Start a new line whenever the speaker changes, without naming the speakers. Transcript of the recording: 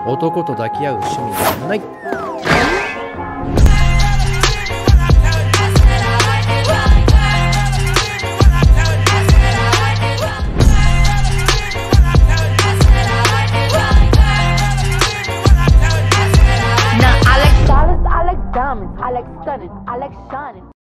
男と抱き合う趣味はない。
Nah, I like dollars, I like diamonds, I like stunning, I like shining.